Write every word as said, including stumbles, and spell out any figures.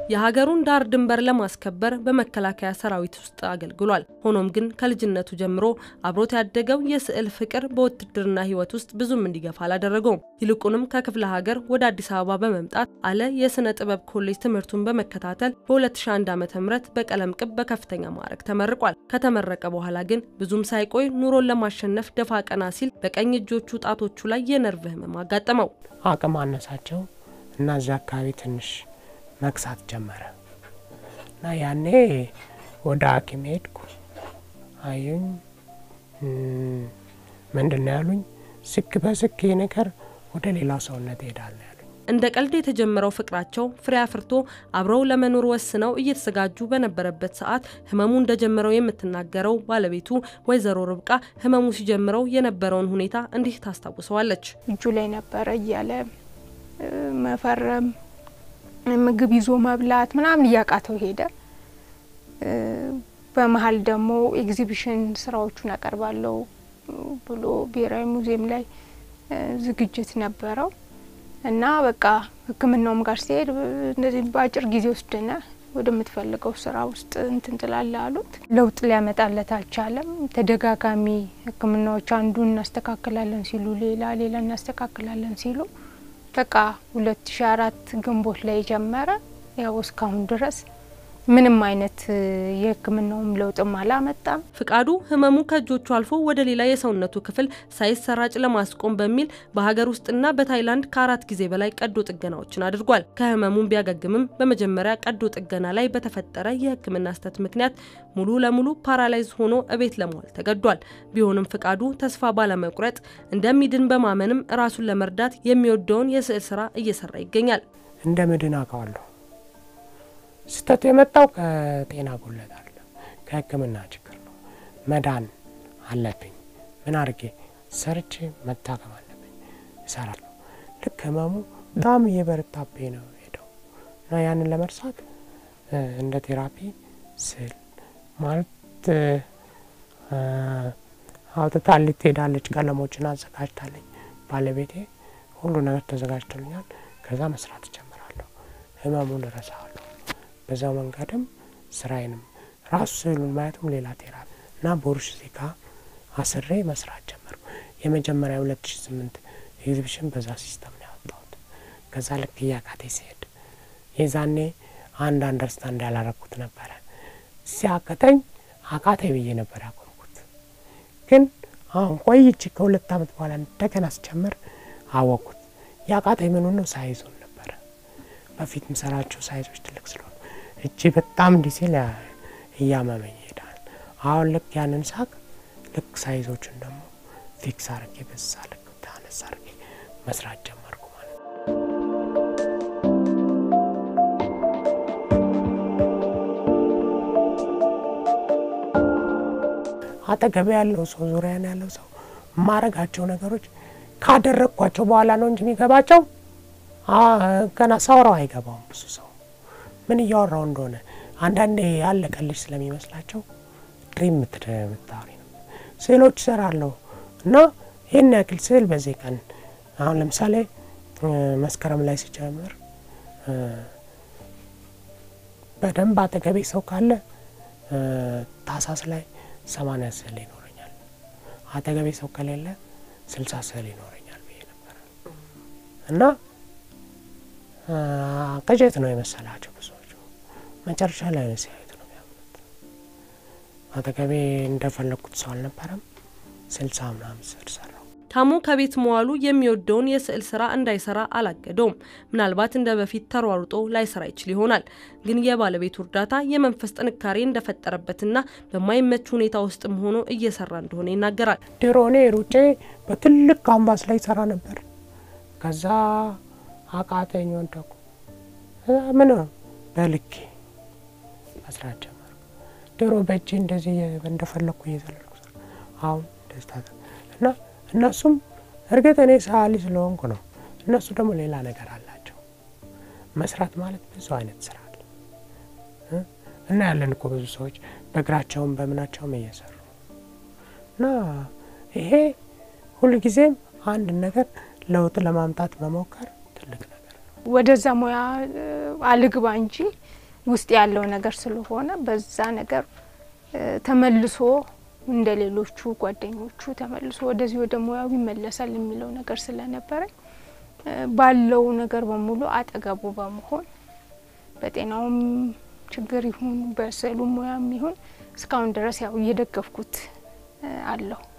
የሀገሩን ዳር ድንበር ለማስከበር በመከላከያ ሰራዊት ውስጥ አገልግሏል። ሆኖም ግን ከልጅነቱ ጀምሮ አብሮት ያደገው የስዕል ፍቅር በውትድርና ህይወት ውስጥ ብዙም እንዲገፋ አላደረገውም። ይልቁንም ከክፍለ ሀገር ወደ አዲስ አበባ በመምጣት አለ የስነ ጥበብ ኮሌጅ ትምህርቱን በመከታተል በ2001 ዓ.ም በቀለም ቅብ በከፍተኛ ማዕረግ ተመርቋል። ከተመረቀ በኋላ ግን ብዙም ሳይቆይ ኑሮን ለማሸነፍ ደፋ ቀና ሲል በቀኝ እጆቹ ጣቶቹ ላይ የነርቭ ህመም አጋጠመው። አቅም አነሳቸው እና አካባቢ ትንሽ መክሳት ጀመረ እና ያኔ ወደ ሐኪም ሄድኩ። አዩኝ ምንድነው ያሉኝ? ስክ በስክ ነገር ወደ ሌላው ሰውነት ሄዳል ያሉኝ። እንደ ቀልድ የተጀመረው ፍቅራቸው ፍሬ አፍርቶ አብረው ለመኖር ወስነው እየተዘጋጁ በነበረበት ሰዓት ህመሙ እንደጀመረው የምትናገረው ባለቤቱ ወይዘሮ ርብቃ ህመሙ ሲጀምረው የነበረውን ሁኔታ እንዲህ ታስታውሰዋለች። እጁ ላይ ነበር እያለ መፈረም ምግብ ይዞ መብላት ምናምን ያቃተው ሄደ። በመሃል ደግሞ ኤግዚቢሽን ስራዎቹን አቀርባለሁ ብሎ ብሔራዊ ሙዚየም ላይ ዝግጅት ነበረው እና በቃ ህክምናውም ጋር ሲሄድ እንደዚህ ባጭር ጊዜ ውስጥ ደና ወደምትፈልገው ስራ ውስጥ እንትን ትላለህ አሉት። ለውጥ ሊያመጣለት አልቻለም። ተደጋጋሚ ህክምናዎች አንዱን እናስተካክላለን ሲሉ ሌላ ሌላ እናስተካክላለን ሲሉ በቃ ሁለት ሺህ አራት ግንቦት ላይ ጀመረ። ያው እስካሁን ድረስ ምንም አይነት የህክምናውም ለውጥም አላመጣም። ፍቃዱ ህመሙ ከጆቹ አልፎ ወደ ሌላ የሰውነቱ ክፍል ሳይሰራጭ ለማስቆም በሚል በሀገር ውስጥና በታይላንድ ከአራት ጊዜ በላይ ቀዶ ጥገናዎችን አድርጓል። ከህመሙም ቢያገግምም በመጀመሪያ ቀዶ ጥገና ላይ በተፈጠረ የህክምና ስህተት ምክንያት ሙሉ ለሙሉ ፓራላይዝ ሆኖ እቤት ለመዋል ተገዷል። ቢሆንም ፍቃዱ ተስፋ ባለመቁረጥ እንደሚድን በማመንም ራሱን ለመርዳት የሚወደውን የስዕል ስራ እየሰራ ይገኛል። እንደምድን አውቃለሁ። ስተት የመጣው ከጤና ጉድለት አለ፣ ከህክምና ችግር ነው። መዳን አለብኝ። ምን አርጌ ሰርቼ መታከም አለብኝ። እሰራለሁ። ልክ ህመሙ በጣም እየበረታብኝ ነው ሄደው እና ያንን ለመርሳት እንደ ቴራፒ ስል ማለት አውጥታለች ትሄዳለች። ቀለሞችን አዘጋጅታለች ባለቤቴ። ሁሉ ነገር ተዘጋጅቶልኛል። ከዛ መስራት ጀምራለሁ። ህመሙን እረሳለሁ። በዛው መንገድም ስራዬንም ራሱ ስዕሉን ማየቱም ሌላ ቴራፒ እና ቦርሽ ዚካ አስሬ መስራት ጀመርኩ። የመጀመሪያው ሁለት ሺህ ስምንት ኤግዚቢሽን በዛ ሲስተም ነው ያወጣሁት። ከዛ ልክ ያቃቴ ሲሄድ የዛኔ አንድ አንደርስታንድ ያላረኩት ነበር። ሲያቀተኝ አቃቴ ብዬ ነበር ያቆምኩት። ግን አሁን ቆይቼ ከሁለት አመት በኋላ እንደገና ስጀምር አወቅኩት። ያቃቴ ምን ነው ሳይዙ ነበር። በፊት ምሰራቸው ሳይዞች ትልቅ ስለሆነ እቺ በጣም ዲሲል ያያመመኝ ይሄዳል። አሁን ልክ ያንን ሳቅ ልክ ሳይዞቹን ደግሞ ፊክስ አርጌ በዛ ልክ ታነሳ አርጌ መስራት ጀመርኩ ማለት ነው። አጠገቤ ያለው ሰው ዙሪያ ያለው ሰው ማረጋቸው ነገሮች ካደረኳቸው በኋላ ነው እንጂ የሚገባቸው አ ገና ሳወራው አይገባውም ብዙ ሰው ምን ያወራው እንደሆነ አንዳንዴ ያለቀልሽ ስለሚመስላቸው ድሪም ምትደምታሪ ነው። ስዕሎች ሰራለሁ እና ይሄን ያክል ስዕል በዚህ ቀን አሁን ለምሳሌ መስከረም ላይ ሲጀምር በደንብ አጠገቤ ሰው ካለ ታሳስ ላይ ሰማንያ ስዕል ይኖረኛል። አጠገቤ ሰው ከሌለ ስልሳ ስዕል ይኖረኛል ብዬ ነበር እና ቀጀት ነው የመሰላቸው ብዙዎች መጨረሻ ላይ ነው ሲያዩት ነው ያሉት። አጠገቤ እንደፈለኩት ሰው አልነበረም። ስልሳ ምናምን ስዕል ሰራው። ታሙ ከቤት መዋሉ የሚወደውን የስዕል ስራ እንዳይሰራ አላገደውም። ምናልባት እንደ በፊት ተሯሩጦ ላይሰራ ይችል ይሆናል። ግን የባለቤቱ እርዳታ የመንፈስ ጥንካሬ እንደፈጠረበትና በማይመች ሁኔታ ውስጥም ሆኖ እየሰራ እንደሆነ ይናገራል። ድሮኔ ሩጬ በትልቅ ካንቫስ ላይ ሰራ ነበር። ከዛ አቃተኝ ወንደኩ ምን ነው በልክ መስራት ጀመርኩ። ድሮ በእጄ እንደዚህ እንደፈለኩ እየዘለልኩ አሁን ደስታ እና እነሱም እርግጥ እኔ ሳሊ ስለሆንኩ ነው። እነሱ ደግሞ ሌላ ነገር አላቸው። መስራት ማለት ብዙ አይነት ስራ አለ እና ያለን እኮ ብዙ ሰዎች በእግራቸውም በመናቸውም እየሰሩ እና ይሄ ሁሉ ጊዜም አንድ ነገር ለውጥ ለማምጣት መሞከር ትልቅ ነገር ነው። ወደዛ ሙያ አልግባ እንጂ ውስጥ ያለው ነገር ስለሆነ በዛ ነገር ተመልሶ እንደሌሎቹ ጓደኞቹ ተመልሶ ወደዚህ ወደ ሙያው ይመለሳል የሚለው ነገር ስለነበረ ባለው ነገር በሙሉ አጠገቡ በመሆን በጤናውም ችግር ይሁን በሰሉ ሙያም ይሁን እስካሁን ድረስ ያው እየደገፍኩት አለው።